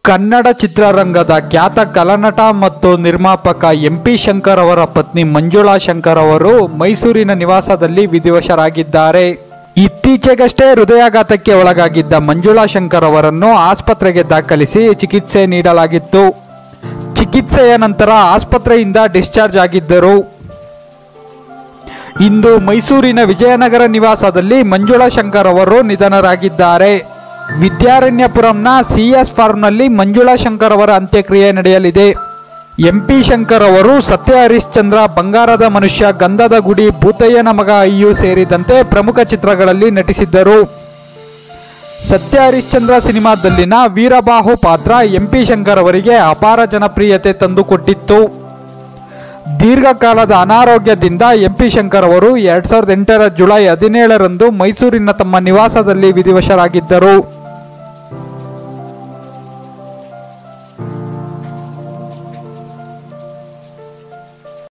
ಕನ್ನಡ ಚಿತ್ರರಂಗದ ಖ್ಯಾತ ಕಲಾನಟ ಮತ್ತು ನಿರ್ಮಾಪಕ ಎಂಪಿ ಶಂಕರ್ ಅವರ ಪತ್ನಿ ಮಂಜುಳಾ ಶಂಕರ್ ಅವರು ಮೈಸೂರಿನ ನಿವಾಸದಲ್ಲಿ ವಿಧಿವಶರಾಗಿದ್ದಾರೆ. ಇತ್ತೀಚೆಗಷ್ಟೇ ಹೃದಯಾಘಾತಕ್ಕೆ ಒಳಗಾಗಿದ್ದ ಮಂಜುಳಾ ಶಂಕರ್ ಅವರನ್ನು ಆಸ್ಪತ್ರೆಗೆ ದಾಖಲಿಸಿ ಚಿಕಿತ್ಸೆ ನೀಡಲಾಗಿತ್ತು. ಚಿಕಿತ್ಸೆಯ ನಂತರ ಆಸ್ಪತ್ರೆಯಿಂದ ಡಿಸ್ಚಾರ್ಜ್ ಆಗಿದ್ದರು. ಇಂದು ಮೈಸೂರಿನ ವಿಜಯನಗರ ನಿವಾಸದಲ್ಲಿ ಮಂಜುಳಾ ಶಂಕರ್ ಅವರು ನಿಧನರಾಗಿದ್ದಾರೆ. ವಿದ್ಯಾರಣ್ಯಪುರಂನ ಸಿಎಸ್ ಫಾರ್ಮ್ನಲ್ಲಿ ಮಂಜುಳಾ ಶಂಕರ್ ಅವರ ಅಂತ್ಯಕ್ರಿಯೆ ನಡೆಯಲಿದೆ. ಎಂಪಿ ಶಂಕರ್ ಅವರು ಸತ್ಯ ಹರಿಶ್ಚಂದ್ರ, ಬಂಗಾರದ ಮನುಷ್ಯ, ಗಂಧದ ಗುಡಿ, ಭೂತಯ್ಯನ ಮಗ ಅಯ್ಯು ಸೇರಿದಂತೆ ಪ್ರಮುಖ ಚಿತ್ರಗಳಲ್ಲಿ ನಟಿಸಿದ್ದರು. ಸತ್ಯ ಹರಿಶ್ಚಂದ್ರ ಸಿನಿಮಾದಲ್ಲಿನ ವೀರಬಾಹು ಪಾತ್ರ ಎಂಪಿ ಶಂಕರ್ ಅವರಿಗೆ ಅಪಾರ ಜನಪ್ರಿಯತೆ ತಂದುಕೊಟ್ಟಿತ್ತು. ದೀರ್ಘಕಾಲದ ಅನಾರೋಗ್ಯದಿಂದ ಎಂಪಿ ಶಂಕರ್ ಅವರು 2008 ಜುಲೈ 17ರಂದು ಮೈಸೂರಿನ ತಮ್ಮ ನಿವಾಸದಲ್ಲಿ ವಿಧಿವಶರಾಗಿದ್ದರು.